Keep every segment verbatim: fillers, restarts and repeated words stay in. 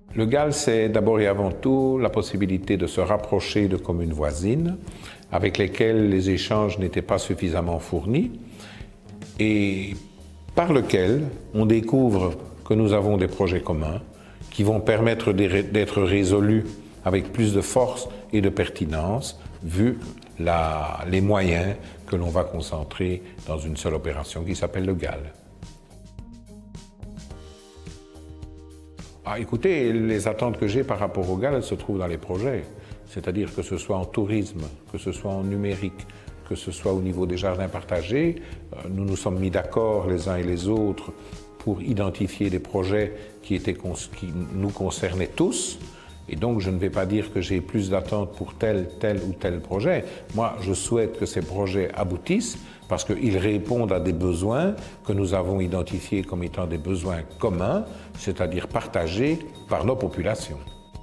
Le G A L, c'est d'abord et avant tout la possibilité de se rapprocher de communes voisines avec lesquelles les échanges n'étaient pas suffisamment fournis et par lequel on découvre que nous avons des projets communs qui vont permettre d'être résolus avec plus de force et de pertinence vu la, les moyens que l'on va concentrer dans une seule opération qui s'appelle le G A L. Ah, écoutez, les attentes que j'ai par rapport au G A L, elles se trouvent dans les projets. C'est-à-dire que ce soit en tourisme, que ce soit en numérique, que ce soit au niveau des jardins partagés, nous nous sommes mis d'accord les uns et les autres pour identifier des projets qui, étaient, qui nous concernaient tous. Et donc, je ne vais pas dire que j'ai plus d'attentes pour tel, tel ou tel projet. Moi, je souhaite que ces projets aboutissent parce qu'ils répondent à des besoins que nous avons identifiés comme étant des besoins communs, c'est-à-dire partagés par nos populations.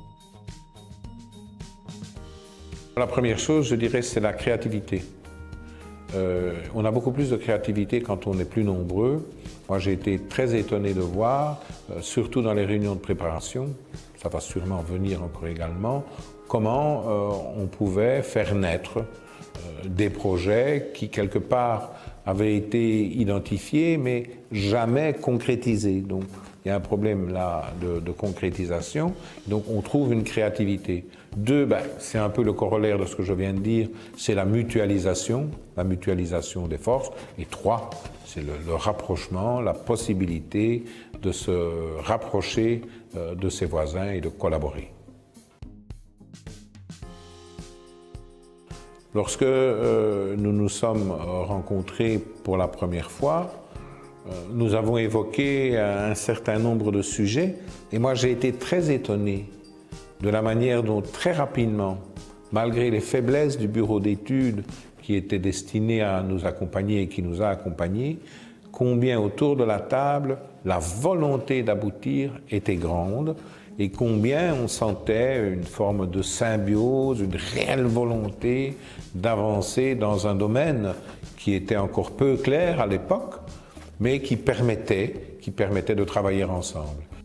La première chose, je dirais, c'est la créativité. Euh, on a beaucoup plus de créativité quand on est plus nombreux. Moi, j'ai été très étonné de voir, euh, surtout dans les réunions de préparation, ça va sûrement venir encore également, comment euh, on pouvait faire naître euh, des projets qui, quelque part, avaient été identifiés, mais jamais concrétisés. Donc, il y a un problème là de, de concrétisation, donc on trouve une créativité. Deux, ben, c'est un peu le corollaire de ce que je viens de dire, c'est la mutualisation, la mutualisation des forces. Et trois, c'est le, le rapprochement, la possibilité de se rapprocher euh, de ses voisins et de collaborer. Lorsque euh, nous nous sommes rencontrés pour la première fois, euh, nous avons évoqué un certain nombre de sujets et moi j'ai été très étonné de la manière dont très rapidement, malgré les faiblesses du bureau d'études qui était destiné à nous accompagner et qui nous a accompagnés, combien autour de la table la volonté d'aboutir était grande et combien on sentait une forme de symbiose, une réelle volonté d'avancer dans un domaine qui était encore peu clair à l'époque, mais qui permettait, qui permettait de travailler ensemble.